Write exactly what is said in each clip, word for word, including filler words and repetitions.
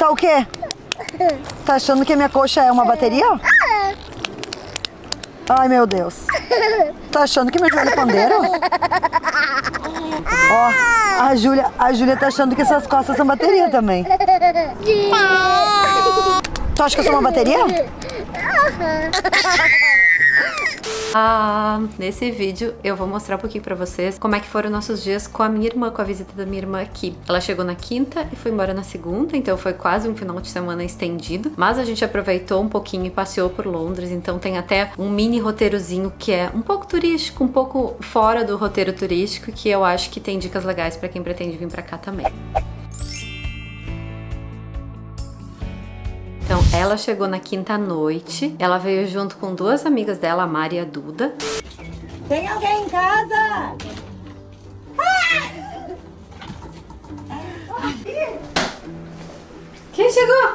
Tá o quê? Tá achando que a minha coxa é uma bateria? Ai, meu Deus. Tá achando que meu joelho é pandeiro? Ó, a Júlia, a Júlia tá achando que essas costas são bateria também. Tu acha que eu sou uma bateria? Ah, nesse vídeo eu vou mostrar um pouquinho pra vocês como é que foram nossos dias com a minha irmã, com a visita da minha irmã aqui. Ela chegou na quinta e foi embora na segunda, então foi quase um final de semana estendido, mas a gente aproveitou um pouquinho e passeou por Londres, então tem até um mini roteirozinho que é um pouco turístico, um pouco fora do roteiro turístico, que eu acho que tem dicas legais pra quem pretende vir pra cá também. Então, ela chegou na quinta noite, ela veio junto com duas amigas dela, a Mari e a Duda. Tem alguém em casa? Quem chegou?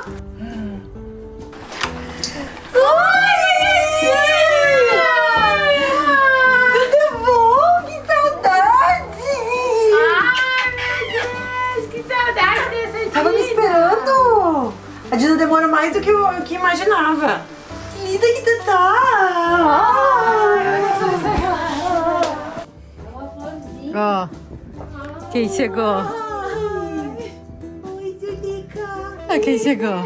Oi! Tudo bom? Que saudade! Ai, meu Deus, que saudade dessa Dina! Tava me esperando! A Dina demora mais do que eu que imaginava. Que linda que tu tá! Uma florzinha. Ó, quem chegou? Oi, Julica! Ah, quem chegou?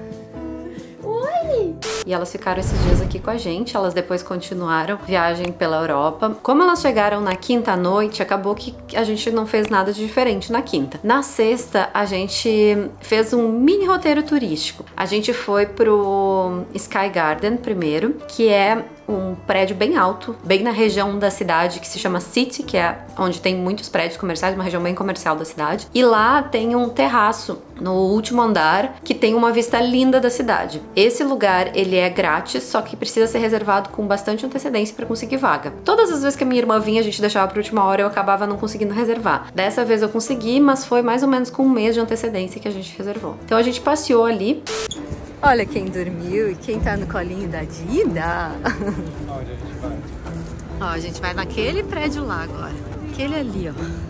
Oi! E elas ficaram esses dias aqui com a gente, elas depois continuaram viagem pela Europa. Como elas chegaram na quinta à noite, acabou que a gente não fez nada de diferente na quinta. Na sexta, a gente fez um mini roteiro turístico. A gente foi pro Sky Garden primeiro, que é um prédio bem alto, bem na região da cidade que se chama City, que é onde tem muitos prédios comerciais, uma região bem comercial da cidade. E lá tem um terraço no último andar que tem uma vista linda da cidade. Esse lugar, ele é grátis, só que precisa ser reservado com bastante antecedência para conseguir vaga. Todas as vezes que a minha irmã vinha, a gente deixava para última hora, eu acabava não conseguindo reservar. Dessa vez eu consegui, mas foi mais ou menos com um mês de antecedência que a gente reservou. Então a gente passeou ali. Olha quem dormiu e quem tá no colinho da Dina. Onde a gente vai? Ó, a gente vai naquele prédio lá agora. Aquele ali, ó.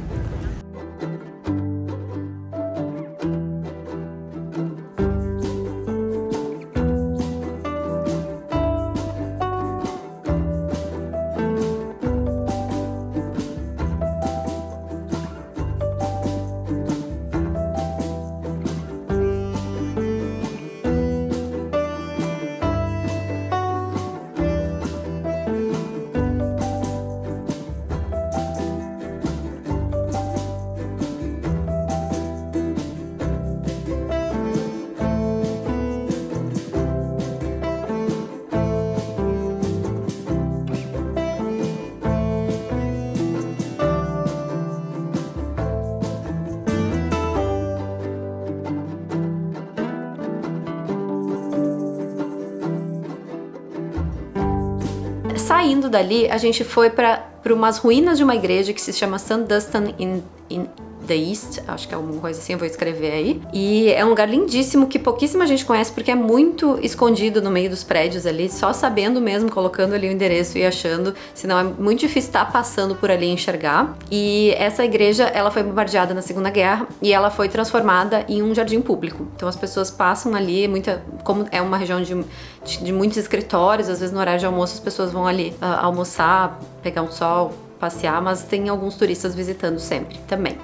Saindo dali, a gente foi para umas ruínas de uma igreja que se chama Saint Dunstan in, in the East, acho que é alguma coisa assim, eu vou escrever aí. E é um lugar lindíssimo que pouquíssima gente conhece porque é muito escondido no meio dos prédios ali, só sabendo mesmo, colocando ali o endereço e achando, senão é muito difícil estar passando por ali e enxergar. E essa igreja, ela foi bombardeada na Segunda Guerra e ela foi transformada em um jardim público. Então as pessoas passam ali, muita, como é uma região de, de, de muitos escritórios, às vezes no horário de almoço as pessoas vão ali uh, almoçar, pegar um sol, passear, mas tem alguns turistas visitando sempre também.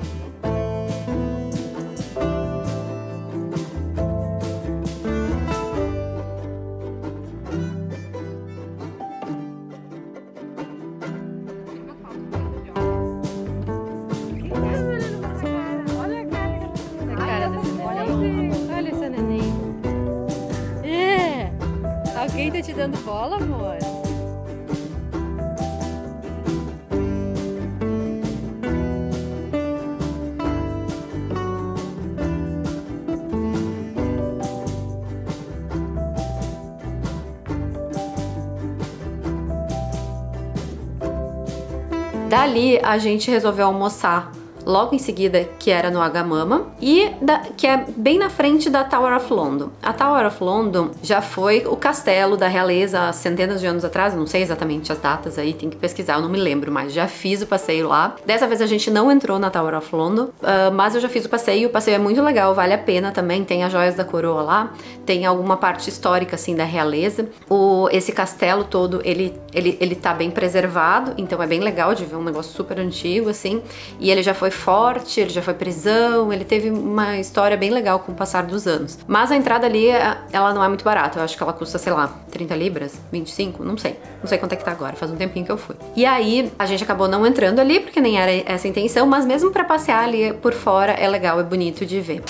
Alguém tá te dando bola, amor? Dali a gente resolveu almoçar logo em seguida, que era no Agamama, e da, que é bem na frente da Tower of London. A Tower of London já foi o castelo da realeza há centenas de anos atrás, não sei exatamente as datas aí, tem que pesquisar, eu não me lembro, mas já fiz o passeio lá. Dessa vez a gente não entrou na Tower of London, uh, mas eu já fiz o passeio, o passeio é muito legal, vale a pena também, tem as joias da coroa lá, tem alguma parte histórica assim da realeza. O, esse castelo todo, ele, ele, ele tá bem preservado, então é bem legal de ver um negócio super antigo assim, e ele já foi forte, ele já foi prisão, ele teve uma história bem legal com o passar dos anos. Mas a entrada ali, ela não é muito barata, eu acho que ela custa, sei lá, trinta libras, vinte e cinco, não sei, não sei quanto é que tá agora, faz um tempinho que eu fui. E aí, a gente acabou não entrando ali, porque nem era essa a intenção, mas mesmo pra passear ali por fora é legal, é bonito de ver.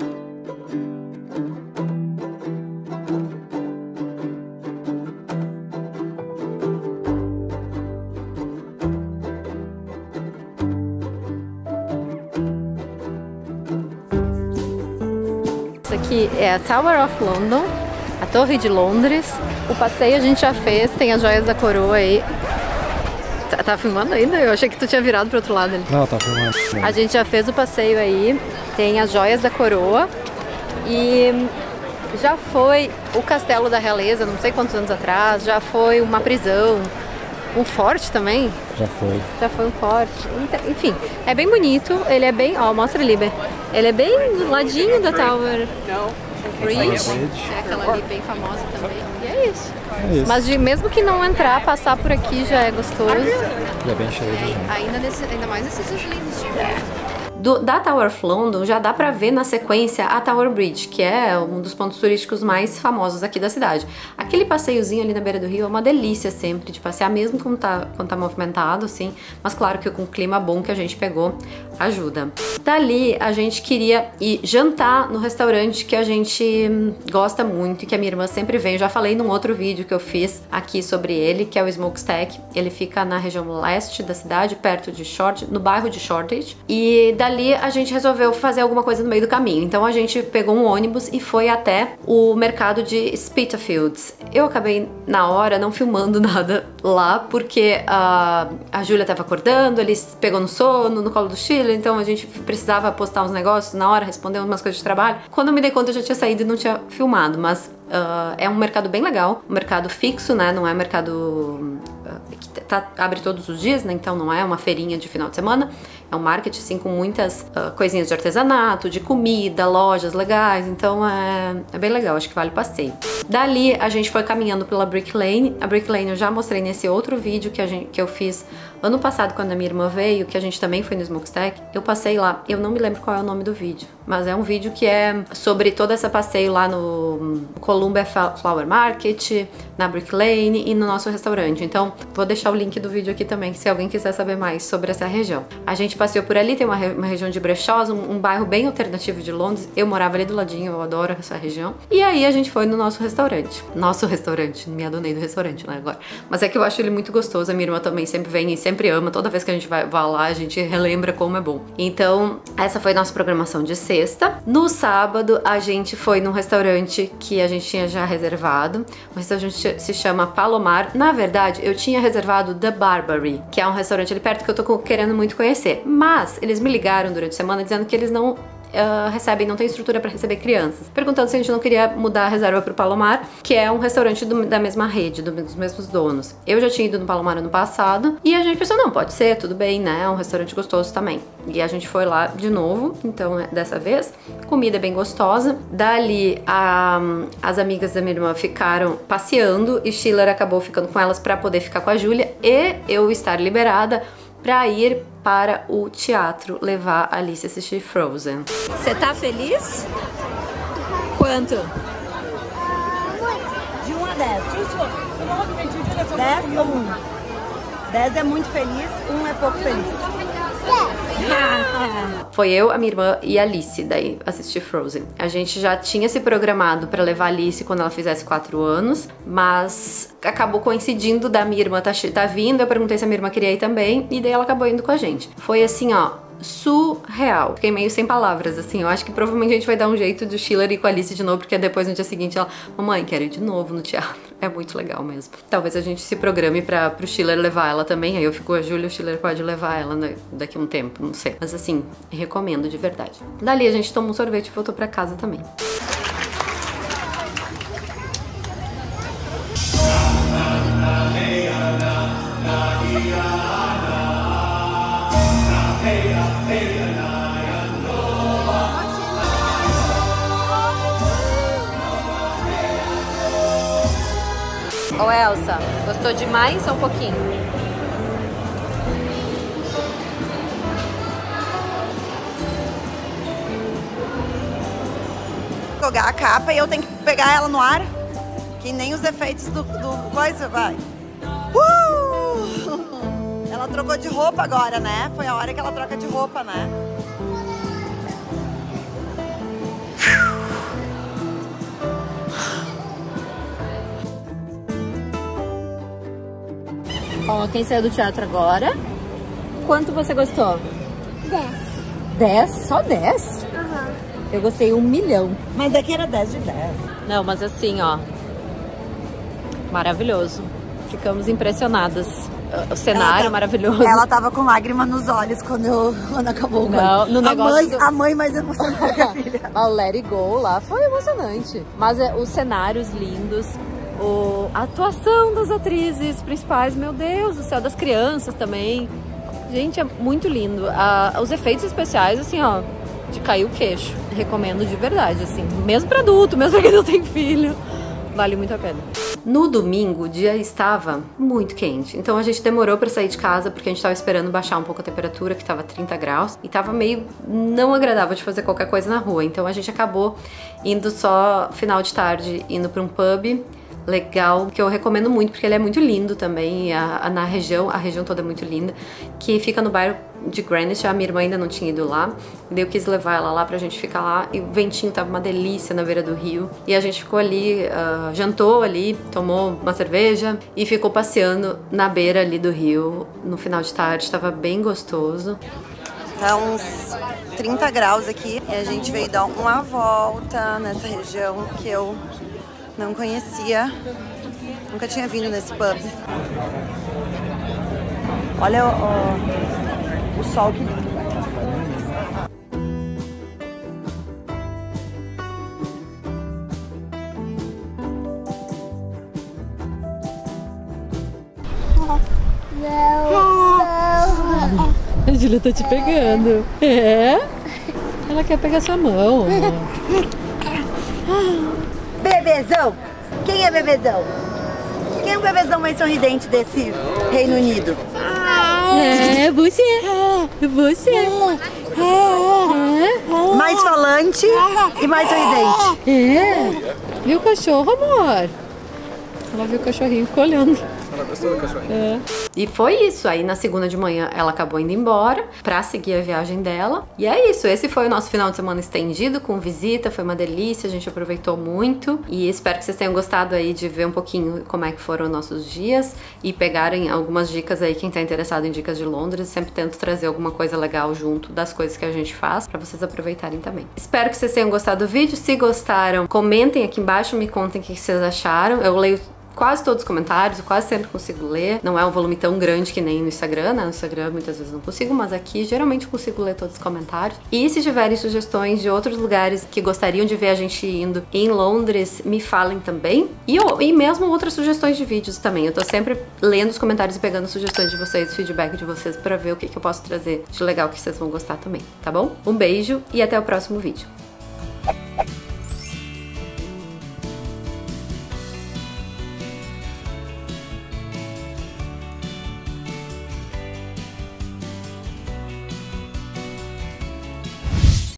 Isso aqui é a Tower of London, a Torre de Londres. O passeio a gente já fez, tem as joias da coroa aí. Tá, tá filmando ainda? Eu achei que tu tinha virado pro outro lado ali. Não, tá filmando. A gente já fez o passeio aí, tem as joias da coroa e já foi o castelo da realeza, não sei quantos anos atrás, já foi uma prisão, um forte também. Já foi. Já foi um forte. Enfim, é bem bonito, ele é bem... Ó, mostra ali, Bê. Ele é bem do ladinho da Tower Bridge. É aquela ali bem famosa também. E é isso. É isso. Mas de, mesmo que não entrar, passar por aqui já é gostoso. E é bem cheio de gente. Ainda, nesse, ainda mais nesses dias lindos de inverno. Do, da Tower of London já dá pra ver na sequência a Tower Bridge, que é um dos pontos turísticos mais famosos aqui da cidade. Aquele passeiozinho ali na beira do rio é uma delícia sempre de passear, mesmo quando tá, quando tá movimentado, assim. Mas claro que com o clima bom que a gente pegou, ajuda. Dali a gente queria ir jantar no restaurante que a gente gosta muito e que a minha irmã sempre vem. Eu já falei num outro vídeo que eu fiz aqui sobre ele, que é o Smokestack. Ele fica na região leste da cidade, perto de Short, no bairro de Shoreditch. E dali Ali a gente resolveu fazer alguma coisa no meio do caminho, então a gente pegou um ônibus e foi até o mercado de Spitalfields. Eu acabei na hora não filmando nada lá, porque a, a Júlia tava acordando, ele pegou no sono, no colo do Chile, então a gente precisava postar uns negócios na hora, responder umas coisas de trabalho. Quando eu me dei conta eu já tinha saído e não tinha filmado, mas uh, é um mercado bem legal, um mercado fixo, né, não é mercado... Uh, que tá, abre todos os dias, né? Então não é uma feirinha de final de semana, é um market assim com muitas uh, coisinhas de artesanato, de comida, lojas legais, então é, é bem legal, acho que vale o passeio. Dali a gente foi caminhando pela Brick Lane. A Brick Lane eu já mostrei nesse outro vídeo que, a gente, que eu fiz ano passado quando a minha irmã veio, que a gente também foi no Smokestack. Eu passei lá, eu não me lembro qual é o nome do vídeo, mas é um vídeo que é sobre todo esse passeio lá no Columbia Flower Market, na Brick Lane e no nosso restaurante. Então vou deixar o link do vídeo aqui também, se alguém quiser saber mais sobre essa região. A gente passeou por ali, tem uma, re uma região de brechós, um, um bairro bem alternativo de Londres. Eu morava ali do ladinho, eu adoro essa região. E aí a gente foi no nosso restaurante. Nosso restaurante, me adonei do restaurante, né, agora. Mas é que eu acho ele muito gostoso, a minha irmã também sempre vem e sempre ama. Toda vez que a gente vai, vai lá, a gente relembra como é bom. Então, essa foi nossa programação de sexta. No sábado, a gente foi num restaurante que a gente tinha já reservado. O restaurante se chama Palomar. Na verdade, eu tinha reservado The Barbary, que é um restaurante ali perto que eu tô querendo muito conhecer. Mas eles me ligaram durante a semana dizendo que eles não Uh, recebem, não tem estrutura para receber crianças, perguntando se a gente não queria mudar a reserva pro Palomar, que é um restaurante do, da mesma rede, do, dos mesmos donos. Eu já tinha ido no Palomar ano passado e a gente pensou, não, pode ser, tudo bem, né, é um restaurante gostoso também. E a gente foi lá de novo, então dessa vez, comida bem gostosa. Dali a, as amigas da minha irmã ficaram passeando e Schiller acabou ficando com elas para poder ficar com a Júlia e eu estar liberada para ir para o teatro levar a Alice a assistir Frozen. Você tá feliz? Quanto? De um a dez. dez ou um? dez é muito feliz, um é pouco feliz. Foi eu, a minha irmã e a Alice daí assistir Frozen. A gente já tinha se programado para levar a Alice quando ela fizesse quatro anos, mas acabou coincidindo da minha irmã tá, tá vindo, eu perguntei se a minha irmã queria ir também, e daí ela acabou indo com a gente. Foi assim, ó, surreal. Fiquei meio sem palavras, assim. Eu acho que provavelmente a gente vai dar um jeito do Schiller ir com a Alice de novo, porque depois no dia seguinte ela, mamãe, quero ir de novo no teatro. É muito legal mesmo. Talvez a gente se programe para pro Schiller levar ela também. Aí eu fico a Júlia, o Schiller pode levar ela daqui a um tempo, não sei. Mas assim, recomendo de verdade. Dali a gente tomou um sorvete e voltou pra casa também. Ô Elsa, gostou demais ou um pouquinho? Jogar a capa e eu tenho que pegar ela no ar, que nem os efeitos do, do coisa, vai. Uh! Ela trocou de roupa agora, né? Foi a hora que ela troca de roupa, né? Ó, quem saiu do teatro agora? Quanto você gostou? Dez. Dez? Só dez? Aham. Eu gostei um milhão. Mas daqui era dez de dez. Não, mas assim, ó, maravilhoso. Ficamos impressionadas. O cenário Ela tá- maravilhoso. Ela tava com lágrima nos olhos quando, eu, quando acabou o Não, coisa. no a, negócio mãe, do- a mãe mais emocionada que a filha. O Let It Go lá foi emocionante. Mas é, os cenários lindos, o, a atuação das atrizes principais, meu Deus do céu, das crianças também. Gente, é muito lindo. A, os efeitos especiais, assim, ó, de cair o queixo. Recomendo de verdade, assim. Mesmo pra adulto, mesmo pra quem não tem filho. Vale muito a pena. No domingo, o dia estava muito quente, então a gente demorou para sair de casa porque a gente estava esperando baixar um pouco a temperatura, que estava trinta graus, e estava meio não agradável de fazer qualquer coisa na rua. Então a gente acabou indo só final de tarde, indo para um pub legal, que eu recomendo muito porque ele é muito lindo também, a, a, na região, a região toda é muito linda, que fica no bairro de Greenwich. A minha irmã ainda não tinha ido lá, e daí eu quis levar ela lá pra gente ficar lá, e o ventinho tava uma delícia na beira do rio, e a gente ficou ali, uh, jantou ali, tomou uma cerveja e ficou passeando na beira ali do rio no final de tarde, tava bem gostoso. Tá uns trinta graus aqui e a gente veio dar uma volta nessa região que eu não conhecia, nunca tinha vindo nesse pub. Olha o, o, o sol que lindo. A Júlia tá te pegando. É? Ela quer pegar sua mão. Bebezão! Quem é bebezão? Quem é o bebezão mais sorridente desse Reino Unido? É, você. Você. É. Mais falante e mais sorridente. É. Viu o cachorro, amor? Ela viu o cachorrinho e ficou olhando. Ela gostou do cachorrinho? É. E foi isso. Aí na segunda de manhã ela acabou indo embora pra seguir a viagem dela. E é isso. Esse foi o nosso final de semana estendido com visita. Foi uma delícia. A gente aproveitou muito. E espero que vocês tenham gostado aí de ver um pouquinho como é que foram nossos dias e pegarem algumas dicas aí. Quem tá interessado em dicas de Londres, sempre tento trazer alguma coisa legal junto das coisas que a gente faz pra vocês aproveitarem também. Espero que vocês tenham gostado do vídeo. Se gostaram, comentem aqui embaixo, me contem o que vocês acharam. Eu leio quase todos os comentários, eu quase sempre consigo ler. Não é um volume tão grande que nem no Instagram, né? No Instagram muitas vezes não consigo, mas aqui geralmente consigo ler todos os comentários. E se tiverem sugestões de outros lugares que gostariam de ver a gente indo em Londres, me falem também. E, e mesmo outras sugestões de vídeos também. Eu tô sempre lendo os comentários e pegando sugestões de vocês, feedback de vocês, pra ver o que, que eu posso trazer de legal que vocês vão gostar também, tá bom? Um beijo e até o próximo vídeo.